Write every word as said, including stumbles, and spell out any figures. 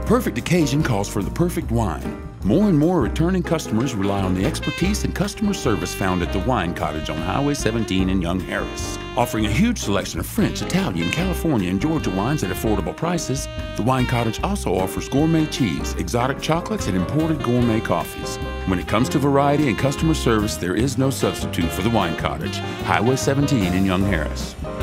perfect occasion calls for the perfect wine. More and more returning customers rely on the expertise and customer service found at the Wine Cottage on Highway seventeen in Young Harris. Offering a huge selection of French, Italian, California, and Georgia wines at affordable prices, the Wine Cottage also offers gourmet cheese, exotic chocolates, and imported gourmet coffees. When it comes to variety and customer service, there is no substitute for the Wine Cottage, Highway seventeen in Young Harris.